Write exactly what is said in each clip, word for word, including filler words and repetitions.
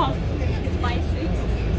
Spicy.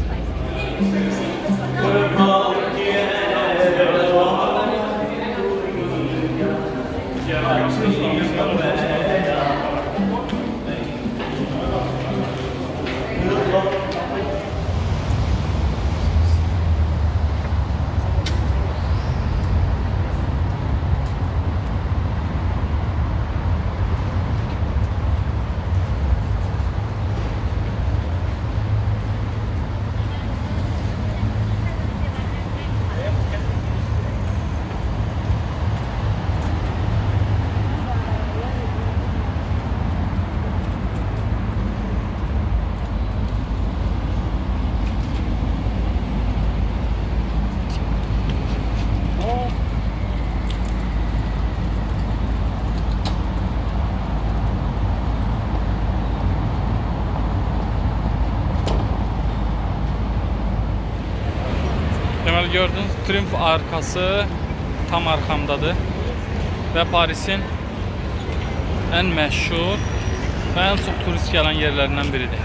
Deməli gördünüz, Triumf arkası tam arxamdadır və Parisin ən məşhur və ən çox turist gələn yerlərindən biridir.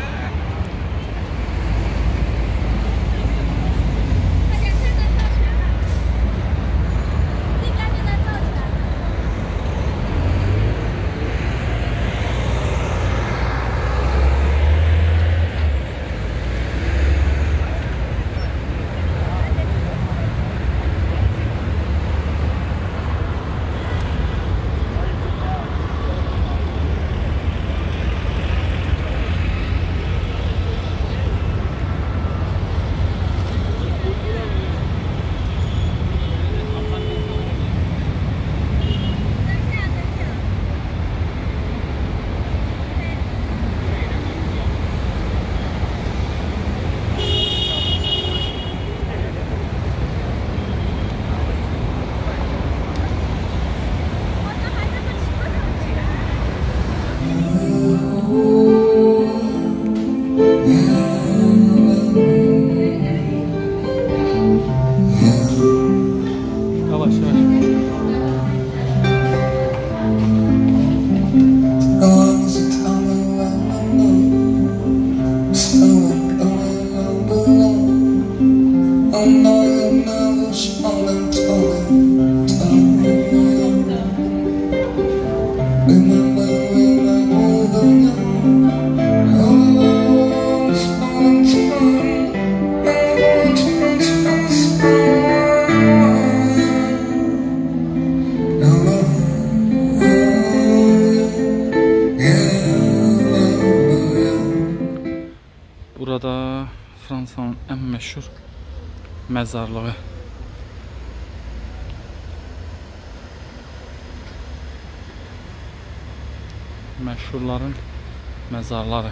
Burada Fransanın ən məşhur məzarlığı. Məşhurların məzarları.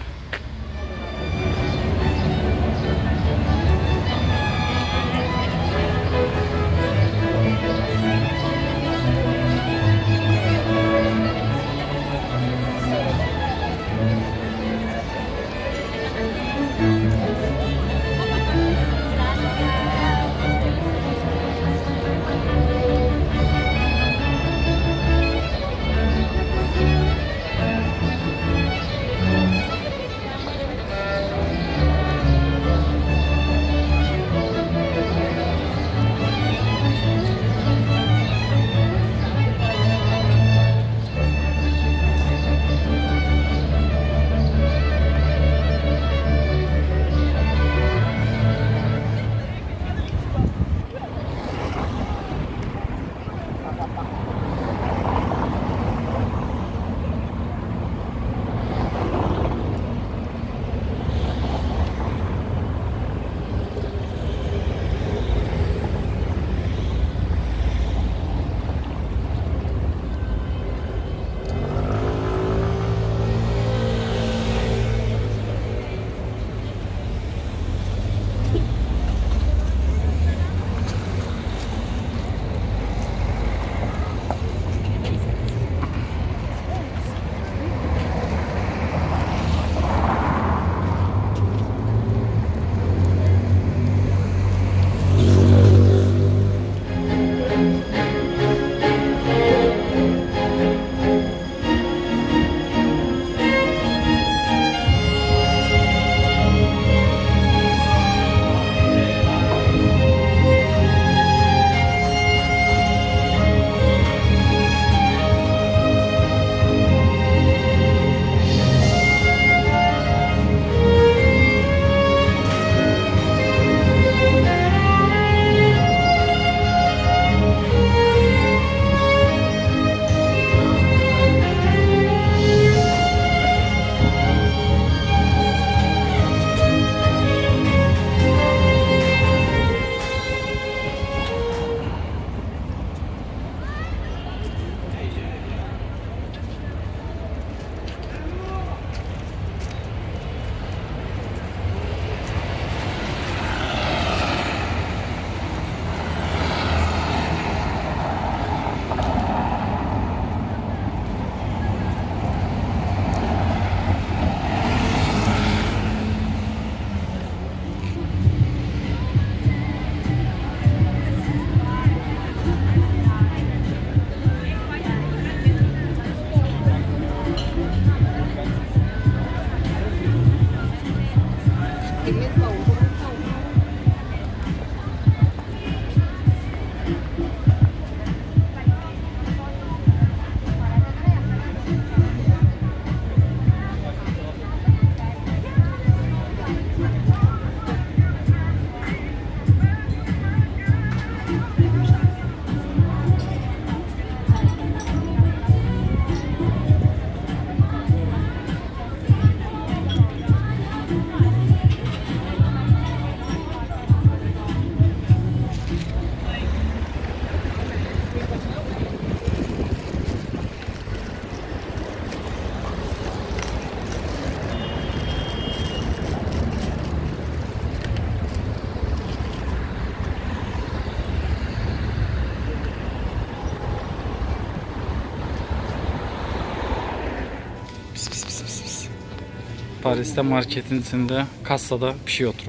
Paris'te marketin içində kassada bir şey oturub.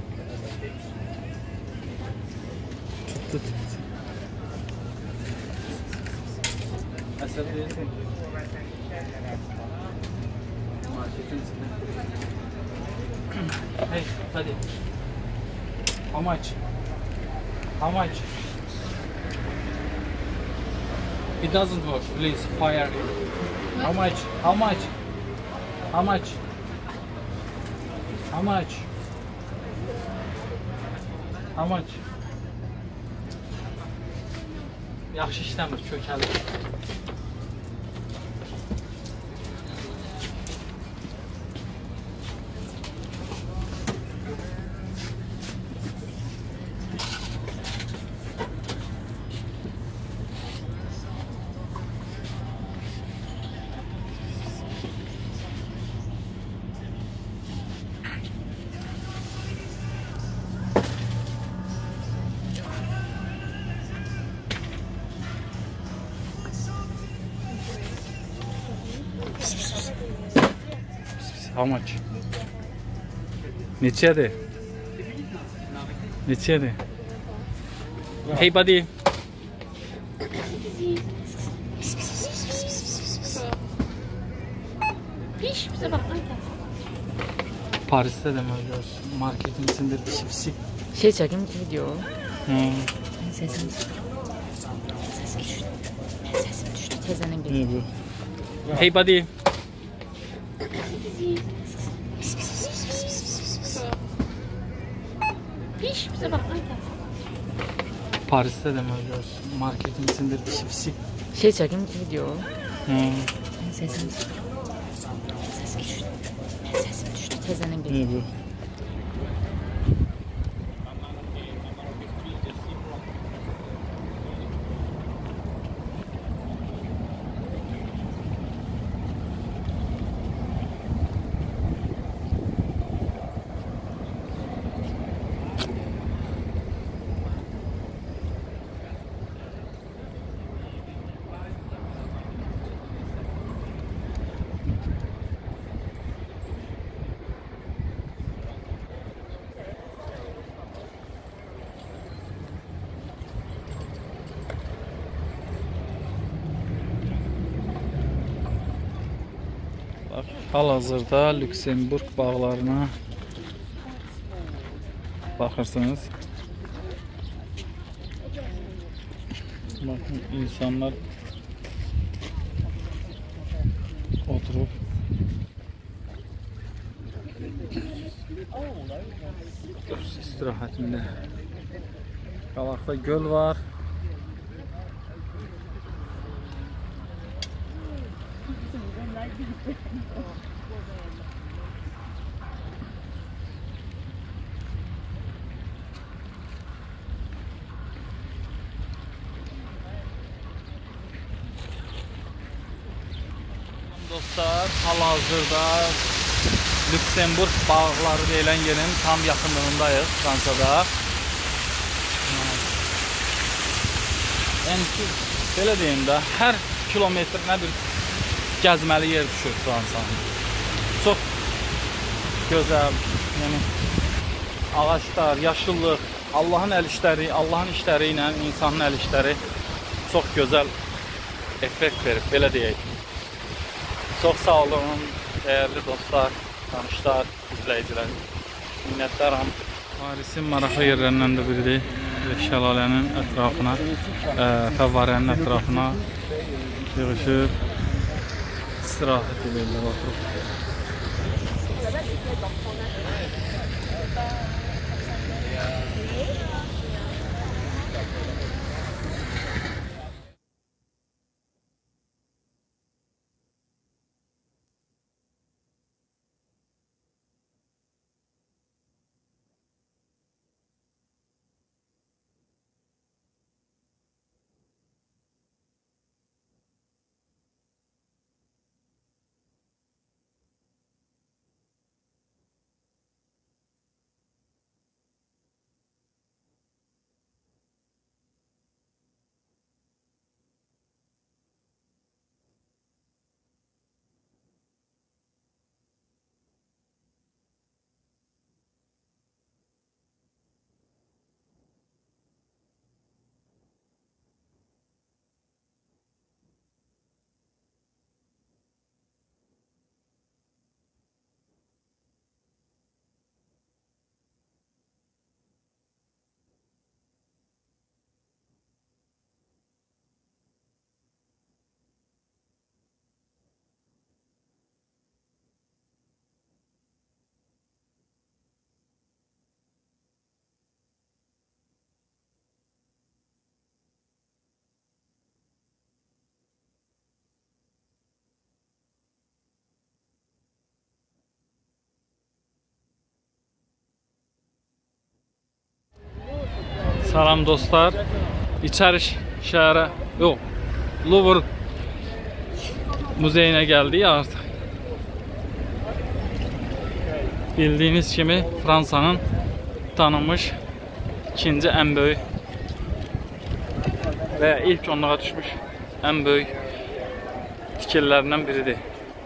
Tutdu. Əsəb deyilsin. Marketin içində. Hey, hadi. How much? How much? It doesn't work. Please fire. How much? How much? How much? How much? How much? Yaxşı işləmir, kökəlir. How much? Neçədir? Neçədir? Hey buddy. Piş bize bak lan. Paris'te de mi görüyorsun? Marketin içinde pisi pisi. Şey çekeyim video. Hmm. Sesim düştü. Sesim düştü. Sesim düştü. Tezenin bir. İyi bu. Hey buddy. Piş bize bak lan. Paris'te de mi görüyorsun? Marketin içinde pisi pisi. Şey çekeyim video. Hmm. Sesim düştü. Sesim düştü. Sesim düştü. Tezenin bir. İyi bu. Hal-hazırda Lüksemburg bağlarına baxırsınız. Bakın insanlar oturup istirahatında. Qalaqda göl var. Dostlar, hal-hazırda Lüksemburg bağları deyilən yerin tam yaxınlığındayız Fransada. Yəni ki, belə deyim də, hər kilometrinə bir gəzməli yer düşür Fransanın. Çox gözəl, yəni ağaçlar, yaşıllıq, Allahın əl işləri, Allahın işləri ilə insanın əl işləri çox gözəl effekt verib, belə deyək. Çox sağ olun, dəyərli dostlar, tanışlar, izləyicilər. Minnətdaram. Parisin maraqlı yerlərindən də biridir. Şəlalənin ətrafına, ə, fəvvarənin ətrafına yığışıb istirahət edirlər, oturub. Salam dostlar. İçəri şəhərə, yox, Louvre muzeyinə gəldik artıq. Bildiyiniz kimi Fransanın tanınmış ikinci ən böyük və ilk onluğa düşmüş ən böyük tikililərindən biridir.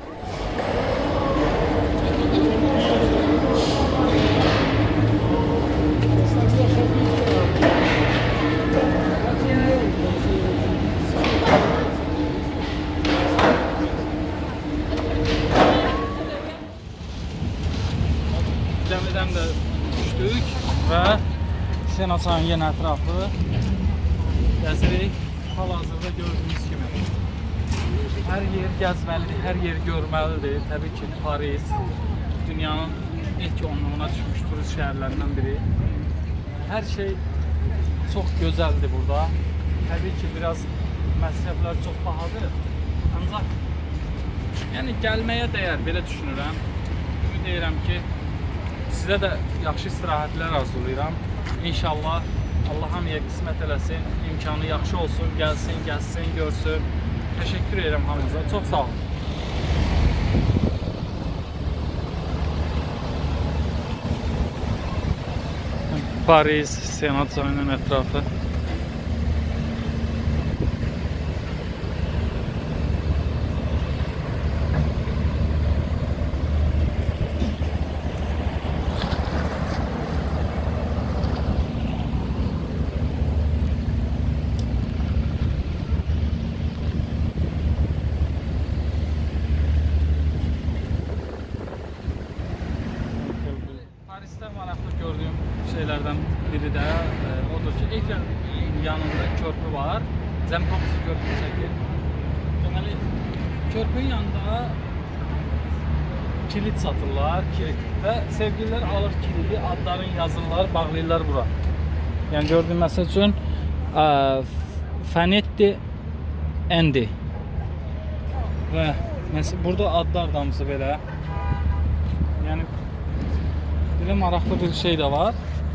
Gəmidən də düşdük və Sena çayının yenə ətrafı gəzirik. Hal-hazırda gördüyünüz kimi hər yer gəzməlidir, hər yer görməlidir. Təbii ki, Paris dünyanın ilk onluğuna düşmüş turist şəhərlərindən biri. Hər şey çox gözəldir burada. Təbii ki, biraz məsrəflər çox bahadır. Ancaq yəni gəlməyə dəyər, belə düşünürəm. Ümid edirəm ki, sizə də yaxşı istirahətlər arzulayıram. İnşallah Allah hamıya qismət eləsin, imkanı yaxşı olsun, gəlsin, gəlsin, görsün. Təşəkkür edirəm hamınıza. Çox sağ olun. Paris, Sena çayının ətrafı. Paris'te maraqlı gördüyüm şeylerden biri de e, odur ki, Eyfel yanında körpü var. Zemkomsu körpü çəkir. Deməli, körpünün yanında kilit satırlar, kilit. Və sevgililer alır kilidi, adların yazırlar, bağlayırlar bura. Yəni gördüyüm məsəl üçün Fanetti Endi. Və məsəl burada adlar damısı belə. Yəni belə maraqlı bir şey də var.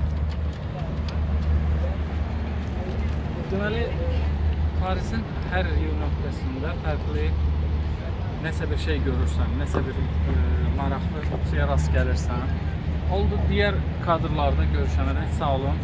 Deməli, Parisin hər nöqtəsində fərqli nəsə bir şey görürsən, nəsə bir e, maraqlı şeyə rast gəlirsən. Oldu digər kadrlarda görüşənə sağ olun.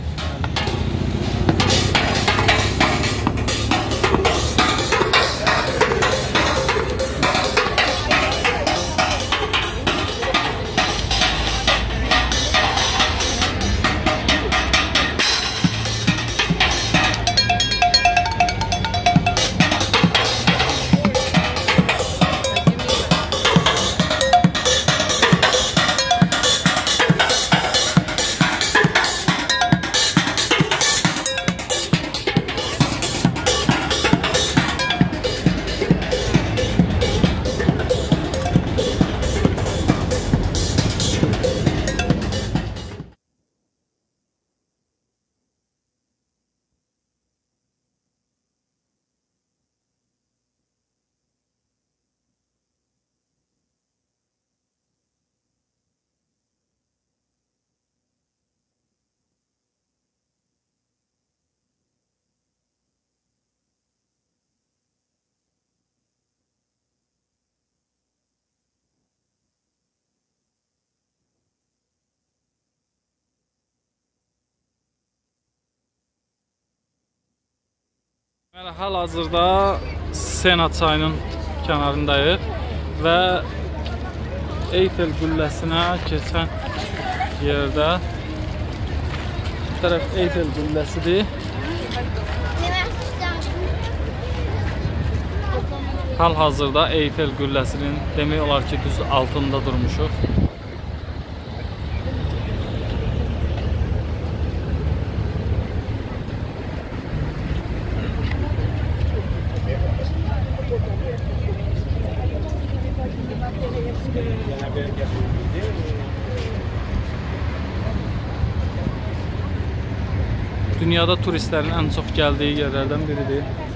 Hal-hazırda Sena çayının kənarındayıq və Eyfel qülləsinə keçən yerdə bu tərəf Eyfel qülləsidir. Hal-hazırda Eyfel qülləsinin demək olar ki, düz altında durmuşuq. Dünyada turistlərin ən çox gəldiyi yerlərdən biridir.